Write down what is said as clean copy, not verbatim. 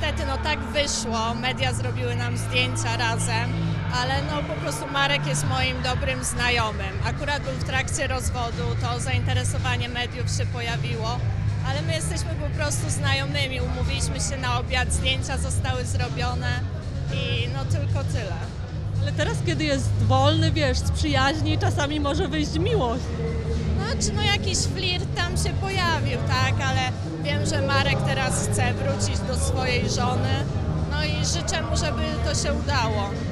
niestety no tak wyszło, media zrobiły nam zdjęcia razem, ale no po prostu Marek jest moim dobrym znajomym. Akurat był w trakcie rozwodu, to zainteresowanie mediów się pojawiło, ale my jesteśmy po prostu znajomymi, umówiliśmy się na obiad, zdjęcia zostały zrobione i no tylko tyle. Ale teraz, kiedy jest wolny, wiesz, z przyjaźni, czasami może wyjść miłość. Znaczy, no jakiś flirt tam się pojawił, tak, ale wiem, że Marek teraz chce wrócić do swojej żony, no i życzę mu, żeby to się udało.